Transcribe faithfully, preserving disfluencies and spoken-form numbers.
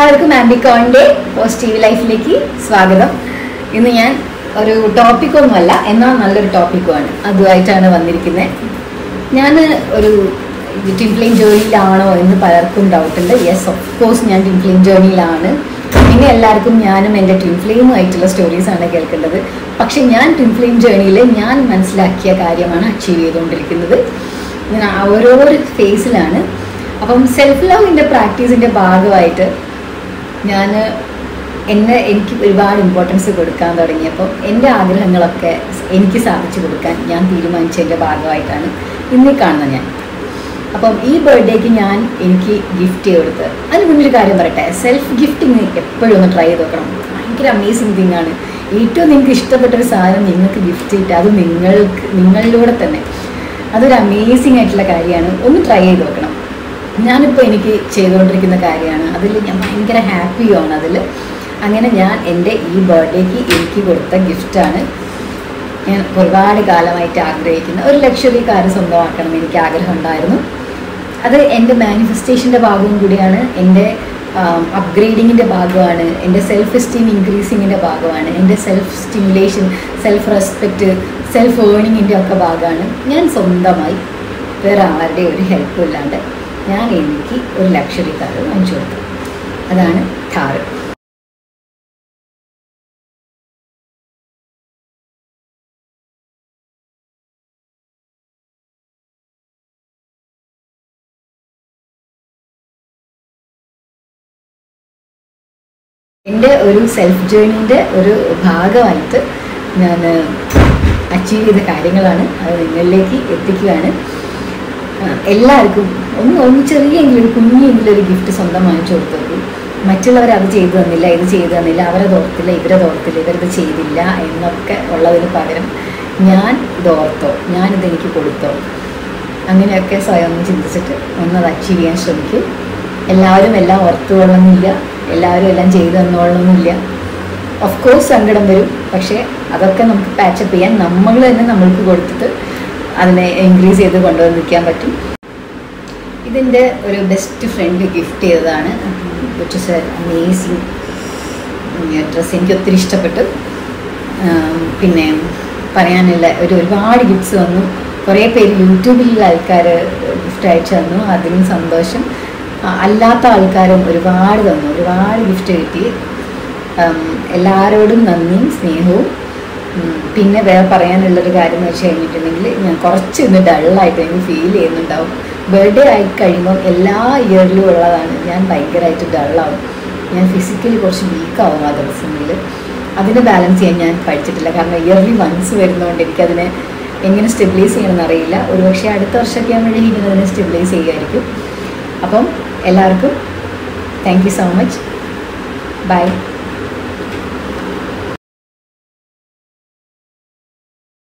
എല്ലാവർക്കും ആംബിക്കോണിൻ്റെ പോസിറ്റീവ് ലൈഫിലേക്ക് സ്വാഗതം. ഇന്ന് ഞാൻ ഒരു ടോപ്പിക്കൊന്നുമല്ല, എന്നാൽ നല്ലൊരു ടോപ്പിക്കുമാണ്, അതുമായിട്ടാണ് വന്നിരിക്കുന്നത്. ഞാൻ ഒരു ട്വിൻ ഫ്ലെയിം ജേർണിയിലാണോ എന്ന് പലർക്കും ഡൗട്ടുണ്ട്. യെസ്, ഓഫ് കോഴ്സ് ഞാൻ ട്വിൻ ഫ്ലെയിം ജേർണിയിലാണ്. പിന്നെ എല്ലാവർക്കും ഞാനും എൻ്റെ ട്വിൻ ഫ്ലെയിമുമായിട്ടുള്ള സ്റ്റോറീസാണ് കേൾക്കേണ്ടത്. പക്ഷെ ഞാൻ ട്വിൻ ഫ്ലെയിം ജേർണിയിൽ ഞാൻ മനസ്സിലാക്കിയ കാര്യമാണ് അച്ചീവ് ചെയ്തുകൊണ്ടിരിക്കുന്നത്. ഞാൻ ഓരോരോ ഫേസിലാണ്. അപ്പം സെൽഫ് ലവിൻ്റെ പ്രാക്ടീസിൻ്റെ ഭാഗമായിട്ട് ഞാൻ എന്നെ എനിക്ക് ഒരുപാട് ഇമ്പോർട്ടൻസ് കൊടുക്കാൻ തുടങ്ങിയപ്പോൾ എൻ്റെ ആഗ്രഹങ്ങളൊക്കെ എനിക്ക് സാധിച്ചു കൊടുക്കാൻ ഞാൻ തീരുമാനിച്ചതിൻ്റെ ഭാഗമായിട്ടാണ് ഇന്നീ കാണുന്നത് ഞാൻ. അപ്പം ഈ ബർത്ത്ഡേക്ക് ഞാൻ എനിക്ക് ഗിഫ്റ്റ് കൊടുത്ത്, അതിന് മുന്നൊരു കാര്യം പറയട്ടെ, സെൽഫ് ഗിഫ്റ്റിങ് എപ്പോഴും ഒന്ന് ട്രൈ ചെയ്ത് നോക്കണം. ഭയങ്കര അമേസിങ് തിങ് ആണ്. ഏറ്റവും നിങ്ങൾക്ക് ഇഷ്ടപ്പെട്ടൊരു സാധനം നിങ്ങൾക്ക് ഗിഫ്റ്റ് ചെയ്തിട്ട് അത് നിങ്ങൾക്ക് നിങ്ങളിലൂടെ തന്നെ അതൊരു അമേസിങ് ആയിട്ടുള്ള കാര്യമാണ്. ഒന്ന് ട്രൈ ചെയ്ത് നോക്കണം. ഞാനിപ്പോൾ എനിക്ക് ചെയ്തുകൊണ്ടിരിക്കുന്ന കാര്യമാണ്. അതിൽ ഞാൻ ഭയങ്കര ഹാപ്പിയാണ് അതിൽ. അങ്ങനെ ഞാൻ എൻ്റെ ഈ ബർത്ത്ഡേക്ക് എനിക്ക് കൊടുത്ത ഗിഫ്റ്റാണ്. ഞാൻ ഒരുപാട് കാലമായിട്ട് ആഗ്രഹിക്കുന്ന ഒരു ലക്ഷറി കാർ സ്വന്തമാക്കണം എനിക്ക് ആഗ്രഹം ഉണ്ടായിരുന്നു. അത് എൻ്റെ മാനിഫെസ്റ്റേഷൻ്റെ ഭാഗവും കൂടിയാണ്, എൻ്റെ അപ്ഗ്രേഡിങ്ങിൻ്റെ ഭാഗമാണ്, എൻ്റെ സെൽഫ് എസ്റ്റീം ഇൻക്രീസിങ്ങിൻ്റെ ഭാഗമാണ്, എൻ്റെ self stimulation, self respect, self ഏർണിങ്ങിൻ്റെ ഒക്കെ ഭാഗമാണ്. ഞാൻ സ്വന്തമായി വേറെ ആരുടെ ഒരു ഹെൽപ്പും ഇല്ലാണ്ട് ഞാൻ എനിക്ക് ഒരു ലക്ഷറി കാർ വാങ്ങിച്ചു കൊടുത്തു. അതാണ് ഥാർ. എൻ്റെ ഒരു സെൽഫ് ജേർണീൻ്റെ ഒരു ഭാഗമായിട്ട് ഞാൻ അച്ചീവ് ചെയ്ത കാര്യങ്ങളാണ്. അത് നിങ്ങളിലേക്ക് എത്തിക്കുകയാണ്. എല്ലാവർക്കും ഒന്ന് ഒന്ന് ചെറിയെങ്കിലും ഒരു കുഞ്ഞെങ്കിലും ഒരു ഗിഫ്റ്റ് സ്വന്തം വാങ്ങിച്ചു കൊടുത്തു. മറ്റുള്ളവർ അത് ചെയ്തു തന്നില്ല, ഇത് ചെയ്തു തന്നില്ല, അവരെ തോർത്തില്ല, ഇവരെ തോർത്തില്ല, ഇവരത് ചെയ്തില്ല എന്നൊക്കെ ഉള്ളതിന് പകരം ഞാൻ ഇതോർത്തോ, ഞാനിതെനിക്ക് കൊടുത്തോ, അങ്ങനെയൊക്കെ സ്വയം ഒന്ന് ചിന്തിച്ചിട്ട് ഒന്നത് അച്ചീവ് ചെയ്യാൻ ശ്രമിക്കും. എല്ലാവരും എല്ലാം ഓർത്തുകൊള്ളണമെന്നില്ല, എല്ലാവരും എല്ലാം ചെയ്തു തന്നോളണമെന്നില്ല. ഓഫ് കോഴ്സ് സങ്കടം വരും, പക്ഷേ അതൊക്കെ നമുക്ക് പാച്ചപ്പ് ചെയ്യാൻ നമ്മൾ തന്നെ നമ്മൾക്ക് കൊടുത്തിട്ട് അതിനെ ഇൻക്രീസ് ചെയ്ത് കൊണ്ടുവന്ന് നിൽക്കാൻ പറ്റും. ഇതിൻ്റെ ഒരു ബെസ്റ്റ് ഫ്രണ്ട് ഗിഫ്റ്റ് ചെയ്തതാണ്. Which is a amazing dress. എനിക്ക് ഒത്തിരി ഇഷ്ടപ്പെട്ടു. പിന്നെ പറയാനുള്ള ഒരു ഒരുപാട് ഗിഫ്റ്റ്സ് വന്നു. കുറേ പേര് യൂട്യൂബിലുള്ള ആൾക്കാർ ഗിഫ്റ്റ് അയച്ചു തന്നു, അതിനും സന്തോഷം. അല്ലാത്ത ആൾക്കാരും ഒരുപാട് തന്നു, ഒരുപാട് ഗിഫ്റ്റ് കിട്ടി. എല്ലാവരോടും നന്ദിയും സ്നേഹവും. പിന്നെ വേറെ പറയാനുള്ളൊരു കാര്യം എന്ന് വെച്ച് കഴിഞ്ഞിട്ടുണ്ടെങ്കിൽ, ഞാൻ കുറച്ച് ഇന്ന് ഡള്ളായിട്ട് എനിക്ക് ഫീൽ ചെയ്യുന്നുണ്ടാവും. ബർത്ത്ഡേ ആയി കഴിയുമ്പം എല്ലാ ഇയറിലും ഉള്ളതാണ്, ഞാൻ ഭയങ്കരമായിട്ട് ഡള്ളാവും. ഞാൻ ഫിസിക്കലി കുറച്ച് വീക്കാവും ആ ദിവസങ്ങളിൽ. അതിനെ ബാലൻസ് ചെയ്യാൻ ഞാൻ പഠിച്ചിട്ടില്ല. കാരണം ഇയർലി വൺസ് വരുന്നതുകൊണ്ട് എനിക്കതിനെ എങ്ങനെ സ്റ്റെബിലൈസ് ചെയ്യണമെന്ന് അറിയില്ല. ഒരുപക്ഷെ അടുത്ത വർഷമൊക്കെ ആകുമ്പോഴേക്കും അതിനെ സ്റ്റെബിലൈസ് ചെയ്യുമായിരിക്കും. അപ്പം എല്ലാവർക്കും thank you so much. By.